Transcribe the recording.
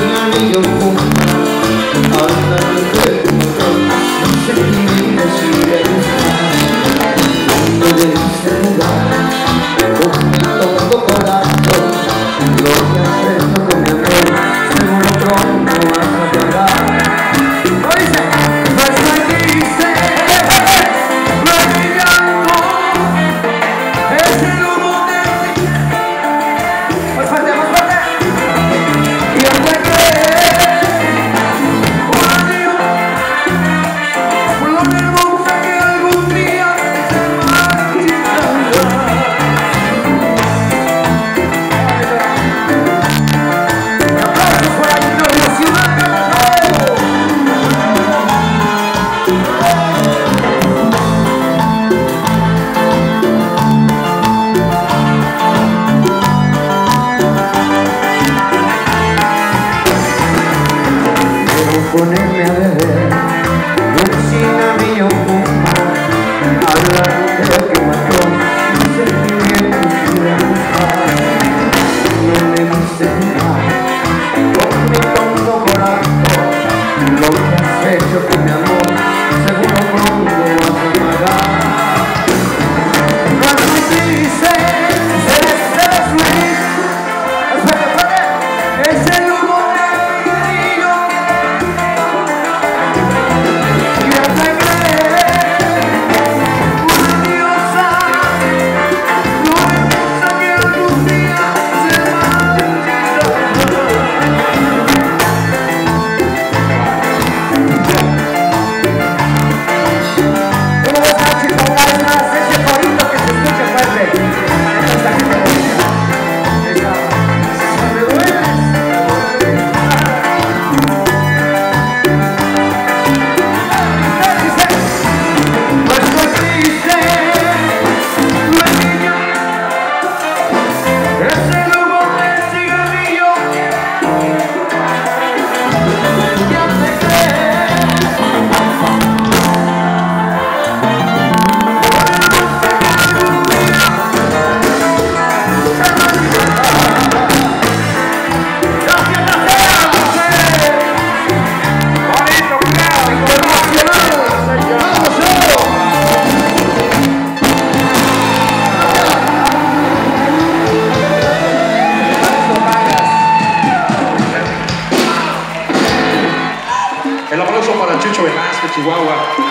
anillo junto al del motor, sentimientos y de no debiste jugar con mi tonto corazón. Lo que has hecho con mi amor, seguro pronto vas a pagar. ¿Cómo dice? Pues me dice, mi amor, es el humo de ti. Más fuerte, más fuerte. Y yo te creé un adiós, por lo hermosa que algún día se marchitará. Ponerme a beber un cigarrillo junto al lado que mató mis sentimientos y la amistad. No me diste nada con mi tonto corazón. Lo que has hecho con mi amor, seguro pronto vas a pagar. No me dices, eres feliz. Es el humo de mi niño. El aplauso para Chucho Velázquez, Chihuahua.